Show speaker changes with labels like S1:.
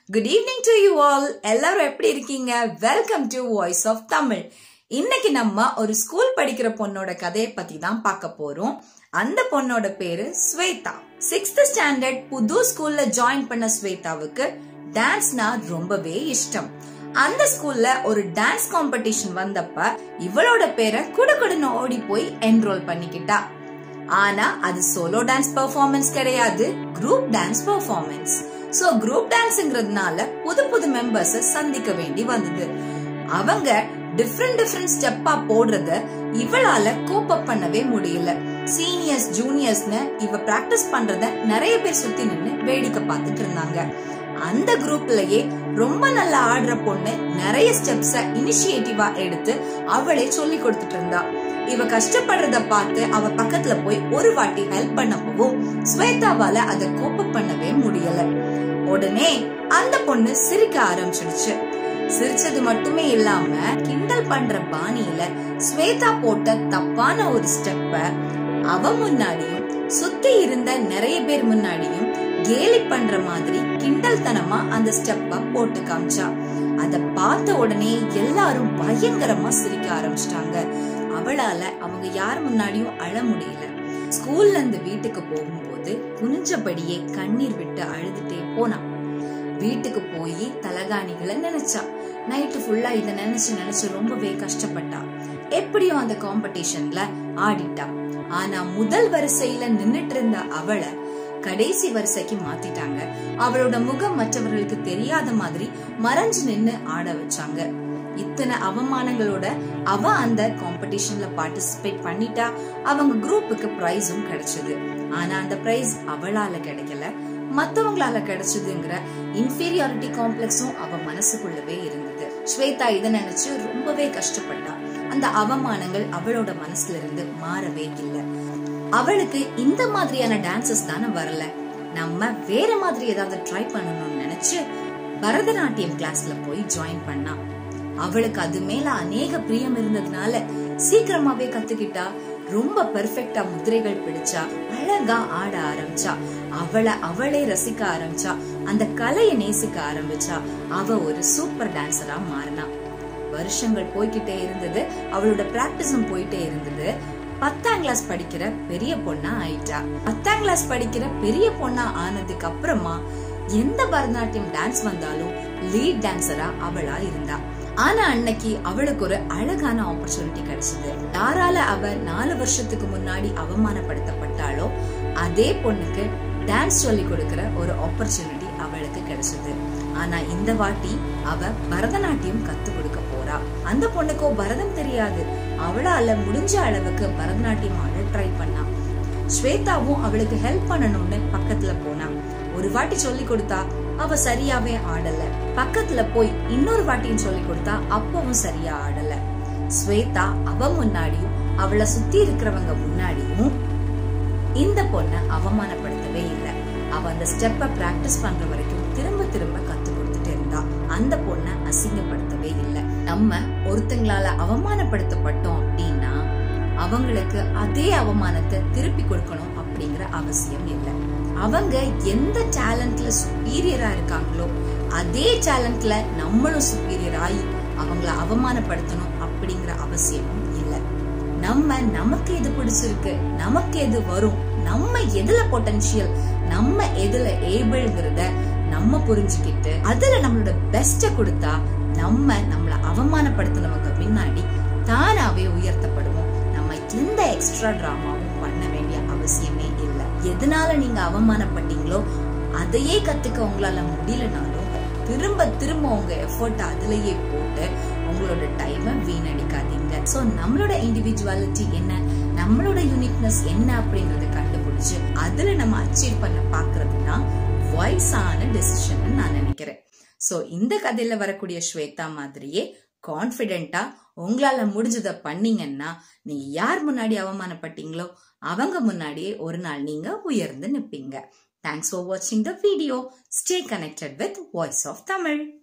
S1: Good evening to you all. எல்லாரும் எப்படி இருக்கீங்க? Welcome to Voice of Tamil. இன்னைக்கு நம்ம ஒரு ஸ்கூல் படிக்கிற பொண்ணோட கதையை பத்தி தான் பார்க்க போறோம். அந்த பொண்ணோட பேரு ஸ்வேதா. 6th ஸ்டாண்டர்ட் புது ஸ்கூல்ல ஜாயின் பண்ண ஸ்வேதாவுக்கு டான்ஸ்னா ரொம்பவே இஷ்டம். அந்த ஸ்கூல்ல ஒரு டான்ஸ் காம்படிஷன் வந்தப்ப இவளோட பேரை குடுகுடுன்னு ஓடி போய் என்ரோல் பண்ணிக்கிட்டா. ஆனா அது சோலோ டான்ஸ் பெர்ஃபார்மன்ஸ் கிடையாது, group dance performance. So group டான்ஸ்ங்கிறதுனால புது புது மெம்பர்ஸ் சந்திக்க வேண்டி வந்தது. அவங்க டிஃப்ரெண்ட் ஸ்டெப்பா போடுறத இவளால கோப் அப் பண்ணவே முடியல. சீனியர்ஸ் ஜூனியர்ஸ்னு இவ பிராக்டிஸ் பண்றத நிறைய பேர் சுத்தி நின்னு வேடிக்கை பார்த்துட்டு இருந்தாங்க. அந்த குரூப்லயே ரொம்ப நல்லா ஆடுற பொண்ணு நிறைய ஸ்டெப்ஸ இனிஷியேட்டிவா எடுத்து அவளே சொல்லி கொடுத்துட்டு இருந்தா. இவ கஷ்டப்படுறத பார்த்து அவ பக்கத்துல போய் ஒரு வாட்டி ஹெல்ப் பண்ணப்பவும் ஸ்வேதாவால அத கோப் அப் பண்ணவே முடியல. உடனே அந்த பொண்ணு சிரிக்க ஆரம்பிச்சிடுச்சு. சிரிச்சது மட்டுமே இல்லாம கிண்டல் பண்ற பாணியில ஸ்வேதா போட்ட தப்பான ஒரு ஸ்டெப்ப அவ முன்னாடியும் சுத்தி இருந்த நிறைய பேர் முன்னாடியும் கேலி பண்ற மாதிரி கிண்டல் தனமா அந்த ஸ்டெப்ப போட்டு காமிச்சா. அத பார்த்த உடனே எல்லாரும் பயங்கரமா சிரிக்க ஆரம்பிச்சிட்டாங்க. அவளால அவங்க யார் முன்னாடியும் அழ முடியல. ஸ்கூல்ல இருந்து வீட்டுக்கு போகும்போது குனிஞ்சபடியே கண்ணீர் விட்டு அழுதுட்டே போனா. வீட்டுக்கு போய் தலகாணிகளை நினைச்சா. நைட்டு ஃபுல்லா இத நினைச்சு ரொம்பவே கஷ்டப்பட்டா. எப்படியும் அந்த காம்படிஷன்ல ஆடிட்டா. ஆனா முதல் வரிசையில நின்னுட்டு இருந்த அவளை கடைசி வரிசைக்கு மாத்திட்டாங்க. அவளோட முகம் மற்றவர்களுக்கு தெரியாத மாதிரி மறைஞ்சு நின்னு ஆட வச்சாங்க. இத்தனை அவமானங்களோட அவ அந்த காம்படிஷன்ல பார்ட்டிசிபேட் பண்ணிட்டா. அவங்க குரூப்புக்கு பிரைஸும் கிடைச்சது. ஆனா அந்த பிரைஸ் அவளால கிடைக்கல, மத்தவங்களால கிடைச்சதுங்கிற இன்ஃபீரியாரிட்டி காம்ப்ளெக்ஸும் அவ மனசுக்குள்ளவே இருந்தது. ஸ்வேதா இத நினைச்சு ரொம்பவே கஷ்டப்பட்டா. அந்த அவமானங்கள் அவளோட மனசுல இருந்து மாறவே இல்லை. அவளுக்கு இந்த மாதிரியான டான்சஸ் தானே வரல, நம்ம வேற மாதிரி ஏதாவது ட்ரை பண்ணணும்னு நினைச்சு பரதநாட்டியம் கிளாஸ்ல போய் ஜாயின் பண்ணா. அவளுக்கு அது மேல அநேக பிரியம் இருந்ததுனால சீக்கிரமாவே கத்துக்கிட்டா. ரொம்ப பெர்ஃபெக்டா முதிரைகள் பிடிச்சா, அழகா ஆட ஆரம்பிச்சா. அவளே ரசிக்க ஆரம்பிச்சா. அந்த கலையை நேசிக்க ஆரம்பிச்சா. அவ ஒரு சூப்பர் டான்சரா மாறினா. வருஷங்கள் போய்கிட்டே இருந்தது. அவளோட பிராக்டிஸும் போயிட்டே இருந்தது. 10ஆம் கிளாஸ் படிக்கிற பெரிய பொண்ணா ஆயிட்டா. 10ஆம் கிளாஸ் படிக்கிற பெரிய பொண்ணா ஆனதுக்கு அப்புறமா எந்த பரதநாட்டியம் டான்ஸ் வந்தாலும் லீட் டான்சரா அவளா இருந்தா. ஆனா அன்னைக்கு அவளுக்கு ஒரு அழகான ஆப்பர்ச்சுனிட்டி கிடைச்சது. யாரால அவ 4 வருஷத்துக்கு முன்னாடி அவமானப்படுத்தப்பட்டாலோ அதே பொண்ணுக்கு டான்ஸ் சொல்லி கொடுக்கிற ஒரு ஆப்பர்ச்சுனிட்டி அவளுக்கு கிடைச்சது. ஆனா இந்த வாட்டி அவ பரதநாட்டியம் கத்து கொடுக்க போறா. அந்த பொண்ணுக்கோ பரதம் தெரியாது. அவளால முடிஞ்ச அளவுக்கு பரதநாட்டியம் ஆட ட்ரை பண்ணா. ஸ்வேதாவும் அவளுக்கு ஹெல்ப் பண்ணணும்னு பக்கத்துல போனா. ஒரு வாட்டி சொல்லி கொடுத்தா, அவ சரியாவே ஆடல. பக்கத்துல போய் இன்னொரு வாட்டியும் சொல்லி கொடுத்தா, அப்பவும் சரியா ஆடல. ஸ்வேதா அவ முன்னாடியும் அவளை சுத்தி இருக்கிறவங்க முன்னாடியும் இந்த பொண்ண அவமானப்படுத்தவே இல்லை. அவ அந்த ஸ்டெப்ப பிராக்டிஸ் பண்ற வரைக்கும் திரும்ப கத்து கொடுத்துட்டு இருந்தா. அந்த பொண்ண அசிங்கப்படுத்தவே இல்லை. நம்ம ஒருத்தங்களால அவமானப்படுத்தப்பட்டோம் அப்படின்னா அவங்களுக்கு அதே அவமானத்தை திருப்பி கொடுக்கணும் அப்படிங்கிற அவசியம் இல்லை. அவங்க எந்த டேலண்ட்ல சுப்பீரியரா இருக்காங்களோ அதே டேலண்ட்ல நம்மளும் சுப்பீரியர் ஆகி அவங்கள அவமானப்படுத்தணும் அப்படிங்கிற அவசியமும் இல்லை. நமக்கு எது பிடிச்சிருக்கு, நமக்கு எது வரும், நம்ம எதுல பொட்டன்ஷியல், நம்ம எதுல ஏபிள்ங்கிறத நம்ம புரிஞ்சுக்கிட்டு அதுல நம்மளோட பெஸ்ட கொடுத்தா நம்மள அவமானப்படுத்தினவங்க பின்னாடி தானாவே உயர்த்தப்படுவோம். நம்ம எந்த எக்ஸ்ட்ரா டிராமாவும் பண்ண வேண்டிய அவசியமே இல்லை. எதனால நீங்க அவமானப்பட்டீங்களோ அதையே கத்துக்க உங்களால முடியலனாலும் திரும்ப உங்க எஃபர்ட் அதுலயே போட்டு உங்களோட டைமை வீணடிக்காதீங்க. சோ நம்மளோட இண்டிவிஜுவாலிட்டி என்ன, நம்மளோட யூனிக்னஸ் என்ன அப்படிங்கறத கண்டுபிடிச்சு அதுல நம்ம அச்சீவ் பண்ண பாக்குறதுனா வாய்ஸான டெசிஷன் நான் நினைக்கிறேன். சோ இந்த கதையில வரக்கூடிய ஸ்வேதா மாதிரியே கான்பிடென்ட்டா உங்களால முடிஞ்சத பண்ணீங்கன்னா நீங்க யார் முன்னாடி அவமானப்பட்டீங்களோ அவங்க முன்னாடியே ஒரு நாள் நீங்க உயர்ந்து நிப்பீங்க. Thanks for watching the video. Stay connected with Voice of Tamil.